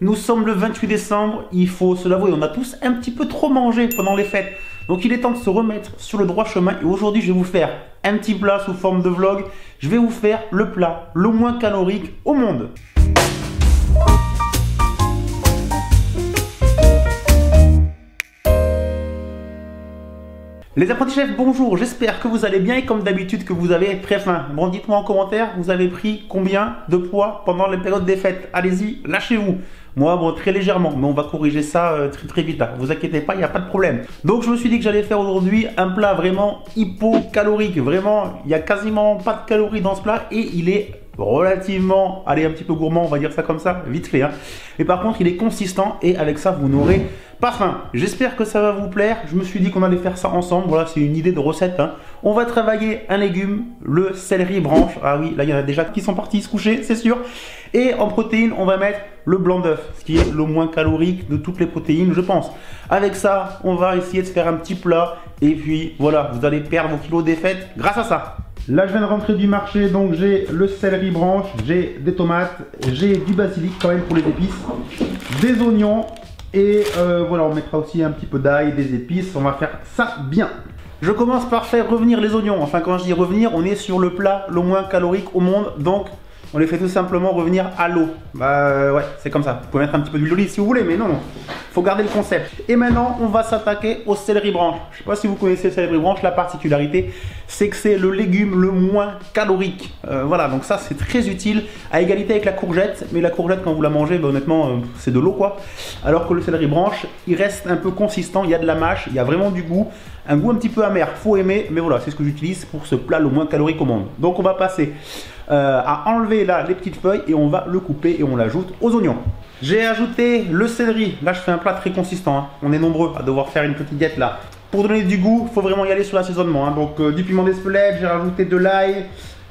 Nous sommes le 28 décembre, il faut se l'avouer, on a tous un petit peu trop mangé pendant les fêtes. Donc il est temps de se remettre sur le droit chemin et aujourd'hui je vais vous faire un petit plat sous forme de vlog. Je vais vous faire le plat le moins calorique au monde. Les apprentis chefs, bonjour, j'espère que vous allez bien et comme d'habitude que vous avez très faim. Bon, dites-moi en commentaire, vous avez pris combien de poids pendant les périodes des fêtes? Allez-y, lâchez-vous. Moi, bon, très légèrement, mais on va corriger ça très vite. Là. Vous inquiétez pas, il n'y a pas de problème. Donc, je me suis dit que j'allais faire aujourd'hui un plat vraiment hypocalorique. Vraiment, il n'y a quasiment pas de calories dans ce plat et il est relativement, allez, un petit peu gourmand, on va dire ça comme ça, vite fait. Hein. Mais par contre, il est consistant et avec ça, vous n'aurez pas faim. J'espère que ça va vous plaire. Je me suis dit qu'on allait faire ça ensemble. Voilà, c'est une idée de recette. Hein. On va travailler un légume, le céleri branche. Ah oui, là, il y en a déjà qui sont partis se coucher, c'est sûr. Et en protéines, on va mettre le blanc d'œuf, ce qui est le moins calorique de toutes les protéines, je pense. Avec ça, on va essayer de faire un petit plat. Et puis, voilà, vous allez perdre vos kilos des fêtes grâce à ça. Là, je viens de rentrer du marché, donc j'ai le céleri branche, j'ai des tomates, j'ai du basilic quand même pour les épices, des oignons et voilà, on mettra aussi un petit peu d'ail, des épices, on va faire ça bien. Je commence par faire revenir les oignons, enfin quand je dis revenir, on est sur le plat le moins calorique au monde, donc on les fait tout simplement revenir à l'eau. Bah ouais, c'est comme ça. Vous pouvez mettre un petit peu d'huile d'olive si vous voulez, mais non, faut garder le concept. Et maintenant, on va s'attaquer au céleri branche. Je sais pas si vous connaissez le céleri branche, la particularité, c'est que c'est le légume le moins calorique. Voilà, donc ça c'est très utile, à égalité avec la courgette. Mais la courgette, quand vous la mangez, bah, honnêtement, c'est de l'eau quoi. Alors que le céleri branche, il reste un peu consistant, il y a de la mâche, il y a vraiment du goût. Un goût un petit peu amer, faut aimer, mais voilà, c'est ce que j'utilise pour ce plat le moins calorique au monde. Donc on va passer à enlever là les petites feuilles et on va le couper et on l'ajoute aux oignons. J'ai ajouté le céleri, là je fais un plat très consistant, hein. On est nombreux à devoir faire une petite diète là. Pour donner du goût, il faut vraiment y aller sur l'assaisonnement, hein. Donc du piment d'Espelette, j'ai rajouté de l'ail,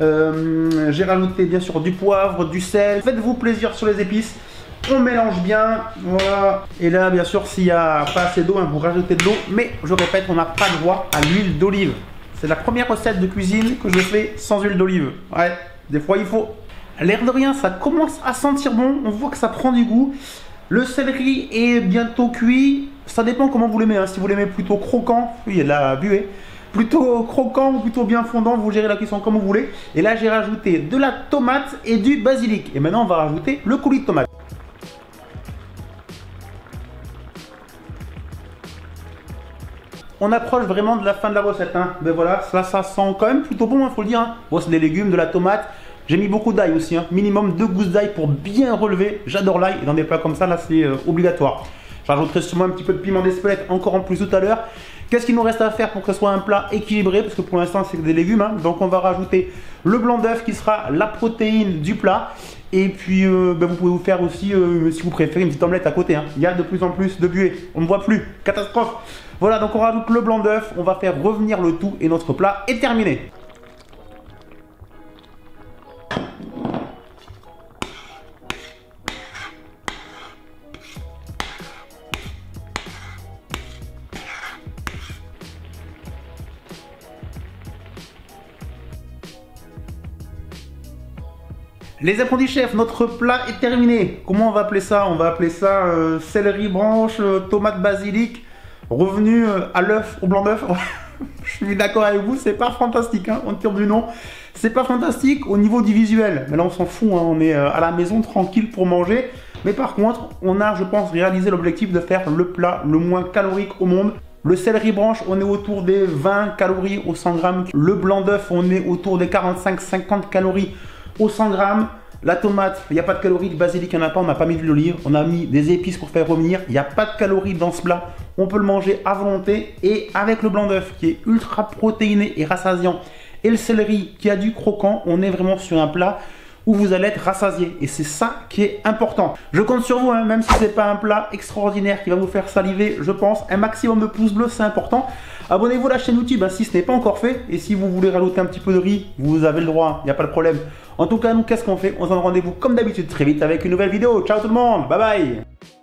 j'ai rajouté bien sûr du poivre, du sel. Faites-vous plaisir sur les épices. On mélange bien, voilà. Et là, bien sûr, s'il n'y a pas assez d'eau, hein, vous rajoutez de l'eau. Mais je répète, on n'a pas le droit à l'huile d'olive. C'est la première recette de cuisine que je fais sans huile d'olive. Ouais, des fois il faut. L'air de rien, ça commence à sentir bon. On voit que ça prend du goût. Le céleri est bientôt cuit. Ça dépend comment vous l'aimez. Hein. Si vous l'aimez plutôt croquant, oui, il y a de la buée. Plutôt croquant ou plutôt bien fondant, vous gérez la cuisson comme vous voulez. Et là, j'ai rajouté de la tomate et du basilic. Et maintenant, on va rajouter le coulis de tomate. On approche vraiment de la fin de la recette, hein. Mais voilà, ça sent quand même plutôt bon, hein, faut le dire. Hein. Bon, c'est des légumes, de la tomate. J'ai mis beaucoup d'ail aussi, hein. Minimum 2 gousses d'ail pour bien relever. J'adore l'ail et dans des plats comme ça, là, c'est obligatoire. J'ajouterai sûrement un petit peu de piment d'Espelette encore en plus tout à l'heure. Qu'est-ce qu'il nous reste à faire pour que ce soit un plat équilibré? Parce que pour l'instant, c'est des légumes, hein. Donc on va rajouter le blanc d'œuf qui sera la protéine du plat. Et puis, vous pouvez vous faire aussi, si vous préférez, une petite omelette à côté. Hein. Il y a de plus en plus de buée. On ne voit plus. Catastrophe. Voilà, donc on rajoute le blanc d'œuf. On va faire revenir le tout et notre plat est terminé. Les apprentis chefs, notre plat est terminé. Comment on va appeler ça? On va appeler ça céleri branche, tomate basilic, revenu à l'œuf, au blanc d'œuf. Je suis d'accord avec vous, c'est pas fantastique, hein, en termes du nom. C'est pas fantastique au niveau du visuel. Mais là, on s'en fout, hein, on est à la maison tranquille pour manger. Mais par contre, on a, je pense, réalisé l'objectif de faire le plat le moins calorique au monde. Le céleri branche, on est autour des 20 calories au 100 grammes. Le blanc d'œuf, on est autour des 45-50 calories au 100 grammes. La tomate, il n'y a pas de calories. Le basilic, il n'y en a pas. On n'a pas mis d'huile d'olive. On a mis des épices pour faire revenir. Il n'y a pas de calories dans ce plat. On peut le manger à volonté. Et avec le blanc d'œuf qui est ultra protéiné et rassasiant, et le céleri qui a du croquant, on est vraiment sur un plat où vous allez être rassasié. Et c'est ça qui est important. Je compte sur vous, hein, même si ce n'est pas un plat extraordinaire qui va vous faire saliver, je pense. Un maximum de pouces bleus, c'est important. Abonnez-vous à la chaîne YouTube hein, si ce n'est pas encore fait. Et si vous voulez rajouter un petit peu de riz, vous avez le droit, il n'y a pas de problème. En tout cas, nous, qu'est-ce qu'on fait? On se donne rendez-vous comme d'habitude très vite avec une nouvelle vidéo. Ciao tout le monde, bye bye.